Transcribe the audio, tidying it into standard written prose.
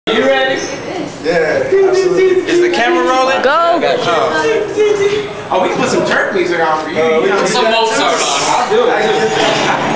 You ready? Yeah, absolutely. Is the camera rolling? Go! Oh, we can put some Turk music on for you. Put some Mozart on. I'll do it.